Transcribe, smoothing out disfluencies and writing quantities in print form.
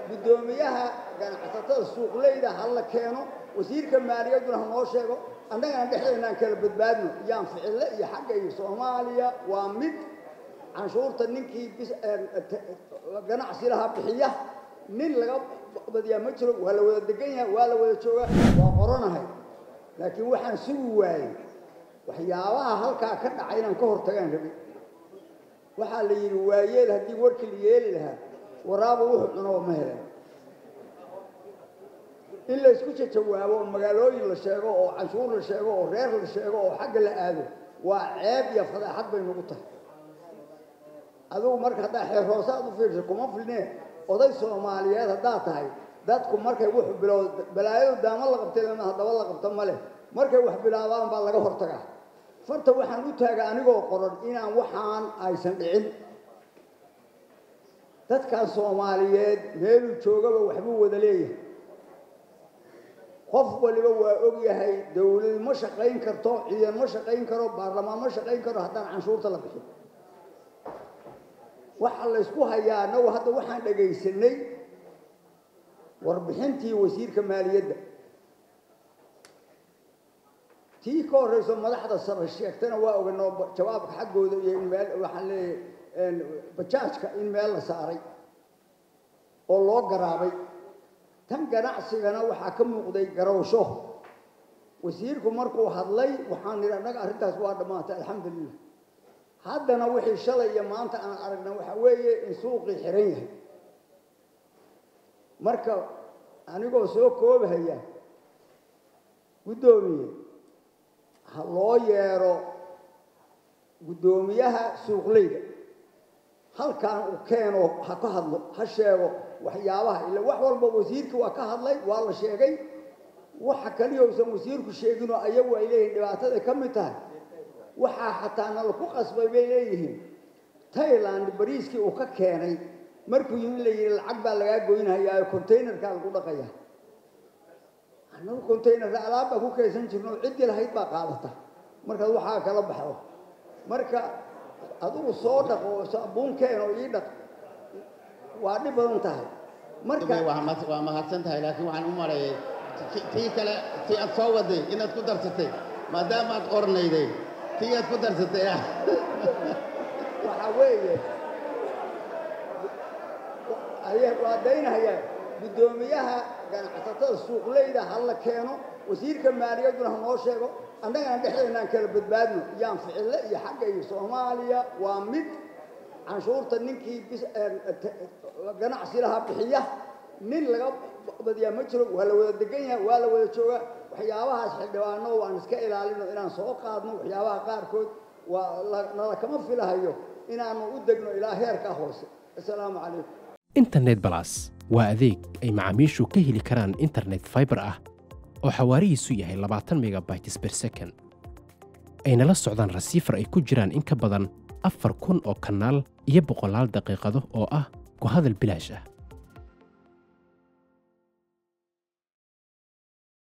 gudoomiyaha ganacsatada suuqleyda hal la keeno wasiirka maaliyaduna noo sheego annagana dhexdeena kala badbaadno yaan ficil iyo xagga iyo Soomaaliya waa mid canshuurta ninkii ganacsi laha bixiya nin laga badiyaa ma jiro waa la wada degan yahay waa la wada jooga waa qoranahay laakiin waxaan sugi waayay waxyaabaha halkaa ka dhacay inaan ka hortagaan rabay waxaa la yiri waayeel haddii warkii la yeeli lahaa waraabo wuxuu cuno ma heleen in la isku jawaabo magaalooyin la sheego oo canshuur la sheego oo reer la sheego oo xagga la aado waa ceeb iyo fadaxad bay nagu tahay aduu marka hadaa xeer hoosaad u fiirso kuma filneen oday Soomaaliyeed hadaa tahay dadku markay wax bilow balaayadu daama la qabtay lama hadaba la qabto male markay wax bilaabaan baa laga hortagaa farta waxaan u taagaa anigoo qoran inaan waxaan aysan dhicin dadka Soomaaliyeed meel joogaba waxba wada leeyahay qof waliba waa og yahay dawlad ma shaqayn karto ciidan ma shaqayn karo baarlamaan ma shaqayn karo haddaan canshuurta la bixin waxa la isku hayaa anagu hadda waxaan dhageysanay warbixintii wasiirka maaliyadda tii ka horeyso madaxda sare sheegtana waa ogaanoo jawaabka xaggooda iyo in meel waxaan leeyahay bajaajka in meel la saaray oo loo garaabay tan ganacsigana waxaa ka muuqday garowsho wasiirku markuu hadlay waxaan niraanaga arrintaas waa dhamaatay alxamdulillah haddana wixii shalay iyo maanta aan aragnay waxa weeye in suuqii xiran yahay marka anigoo soo koobahaya gudoomiye ha loo yeero gudoomiyaha suuqleyda halkaan uu keeno ha ka hadlo ha sheego waxyaabaha ila wax walba wasiirku waa ka hadlay waa la sheegay waxa kaliya uu wasiirku sheegino ayagu ay leeyihiin dhibaatada ka mid tahay waxa xataa nal ku qasbay bay leeyihiin Thailand bariiskii uu ka keenay markuu yimid la yiri lacag baa laga goynayaa containerka lagu dhaqaya annagu containerka alaab ku kaysan jirno cid lahayd baa qaadata marka waxa kala baxo marka adigu soo dhaqo saabuun keeno ii dhaq waa dhib badan tahay marka waa mahadsan tahay laakiin waxaan u maleeyay tii kale tii aad soo waday inaad ku darsatay maadaama aad qornayday tii aad ku darsatay waxa weeye ayay waadaynaya gudoomiyaha ganacsatada suuqleyda hal la keeno wasiirka maaliyaduna noo sheego annagana dhexdeena kala badbaadno yaan ficil iyo xagga iyo Soomaaliya waa mid canshuurta ninkii ganacsi laha bixiya nin laga badiyaa ma jiro waa la wada degan yahay waa la wada jooga waxyaabahaas xildhibaano waan iska ilaalino inaan soo qaadno waxyaabaha qaarkood waa kama filahayo inaanu u degno ilaa heerka hoose assalaamu calaykum internet plus waa adeeg ay macaamiishu ka heli karaan internet fiber ah oo xawaarihiisu yahay 20 megabytes per second ayna la socdaan receiver ay ku jiraan in ka badan 4,000 oo kanaal iyo 100 daqiiqado oo ah ku hadal bilaash ah